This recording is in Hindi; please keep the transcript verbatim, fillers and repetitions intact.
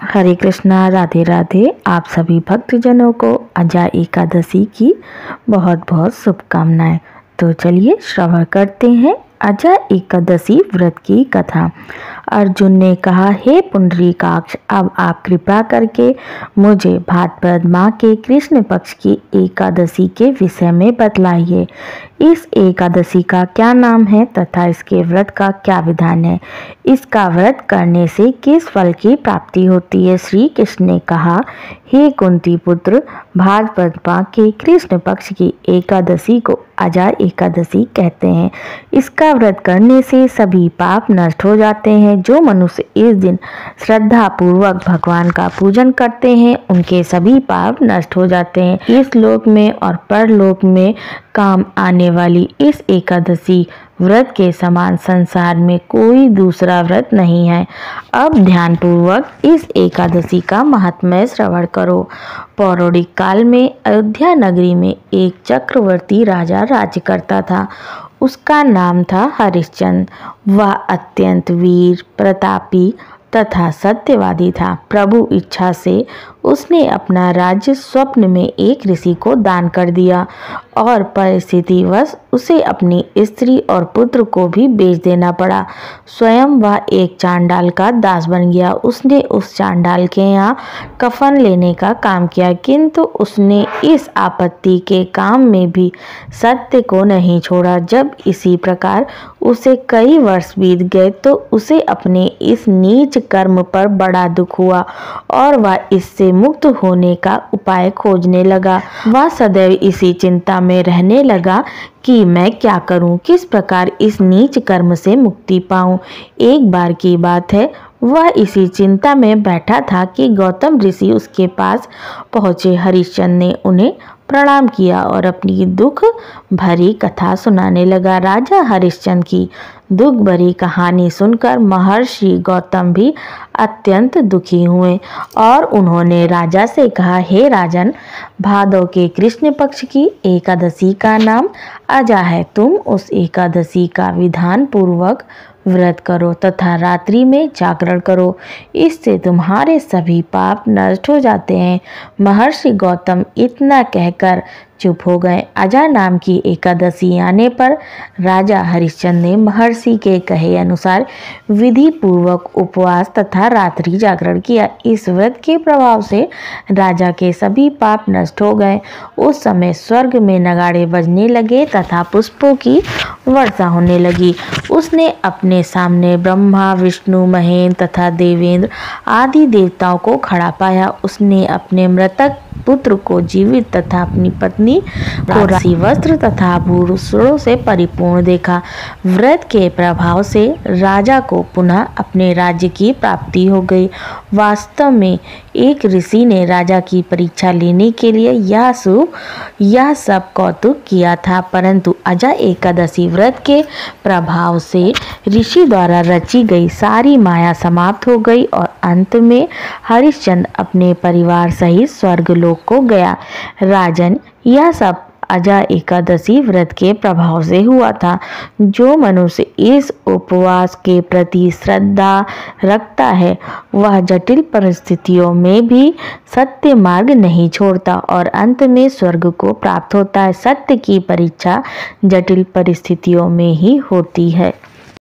हरे कृष्णा, राधे राधे। आप सभी भक्तजनों को अजा एकादशी की बहुत बहुत शुभकामनाएं। तो चलिए श्रवण करते हैं अजा एकादशी व्रत की कथा। अर्जुन ने कहा, हे पुंडरीकाक्ष, अब आप कृपा करके मुझे भाद्रपद माह के कृष्ण पक्ष की एकादशी के विषय में बतलाइए। इस एकादशी का क्या नाम है तथा इसके व्रत का क्या विधान है? इसका व्रत करने से किस फल की प्राप्ति होती है? श्री कृष्ण ने कहा, हे कुंती पुत्र, भाद्रपद माह के कृष्ण पक्ष की एकादशी को अजा एकादशी कहते हैं। इसका व्रत करने से सभी पाप नष्ट हो जाते हैं। जो मनुष्य इस दिन श्रद्धा पूर्वक भगवान का पूजन करते हैं, उनके सभी पाप नष्ट हो जाते हैं। इस लोक में और परलोक में काम आने वाली इस एकादशी व्रत के समान संसार में कोई दूसरा व्रत नहीं है। अब ध्यान पूर्वक इस एकादशी का महात्म्य श्रवण करो। पौराणिक काल में अयोध्या नगरी में एक चक्रवर्ती राजा राज्य करता था। उसका नाम था हरिश्चंद्र। वह अत्यंत वीर, प्रतापी तथा सत्यवादी था। प्रभु इच्छा से उसने अपना राज्य स्वप्न में एक ऋषि को दान कर दिया और परिस्थितिवश उसे अपनी स्त्री और पुत्र को भी बेच देना पड़ा। स्वयं वह एक चांडाल का दास बन गया। उसने उस चांडाल के यहाँ कफन लेने का काम किया, किंतु उसने इस आपत्ति के काम में भी सत्य को नहीं छोड़ा। जब इसी प्रकार उसे कई वर्ष बीत गए तो उसे अपने इस नीच कर्म पर बड़ा दुख हुआ और वह इससे मुक्त होने का उपाय खोजने लगा। वह सदैव इसी चिंता में रहने लगा कि मैं क्या करूं, किस प्रकार इस नीच कर्म से मुक्ति पाऊं। एक बार की बात है, वह इसी चिंता में बैठा था कि गौतम ऋषि उसके पास पहुंचे। हरिश्चंद्र ने उन्हें प्रणाम किया और अपनी दुख भरी कथा सुनाने लगा। राजा हरिश्चंद्र की दुख भरी कहानी सुनकर महर्षि गौतम भी अत्यंत दुखी हुए और उन्होंने राजा से कहा, हे राजन, भादौ के कृष्ण पक्ष की एकादशी का नाम अजा है। तुम उस एकादशी का विधान पूर्वक व्रत करो तथा रात्रि में जागरण करो। इससे तुम्हारे सभी पाप नष्ट हो जाते हैं। महर्षि गौतम इतना कहकर चुप हो गए। अजा नाम की एकादशी आने पर राजा हरिश्चंद्र ने महर्षि के कहे अनुसार विधि पूर्वक उपवास तथा रात्रि जागरण किया। इस व्रत के प्रभाव से राजा के सभी पाप नष्ट हो गए। उस समय स्वर्ग में नगाड़े बजने लगे तथा पुष्पों की वर्षा होने लगी। उसने अपने सामने ब्रह्मा, विष्णु, महेंद्र तथा देवेंद्र आदि देवताओं को खड़ा पाया। उसने अपने मृतक पुत्र को जीवित तथा अपनी पत्नी को राशि वस्त्र तथा आभूषणों से परिपूर्ण देखा। व्रत के प्रभाव से राजा को पुनः अपने राज्य की प्राप्ति हो गई। वास्तव में एक ऋषि ने राजा की परीक्षा लेने के लिए यह शुभ यह सब कौतुक किया था, परंतु अजा एकादशी व्रत के प्रभाव से ऋषि द्वारा रची गई सारी माया समाप्त हो गई और अंत में हरिश्चंद्र अपने परिवार सहित स्वर्गलोक को गया। राजन, यह सब अजा एकादशी व्रत के प्रभाव से हुआ था। जो मनुष्य इस उपवास के प्रति श्रद्धा रखता है, वह जटिल परिस्थितियों में भी सत्य मार्ग नहीं छोड़ता और अंत में स्वर्ग को प्राप्त होता है। सत्य की परीक्षा जटिल परिस्थितियों में ही होती है।